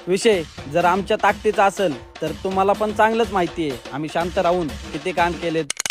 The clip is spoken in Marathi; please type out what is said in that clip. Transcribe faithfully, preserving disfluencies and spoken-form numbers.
विषय जर आमच्या ताकदीचा असेल तर तुम्हाला पण चांगलंच माहिती आहे आम्ही शांत राहून किती काम केलेत।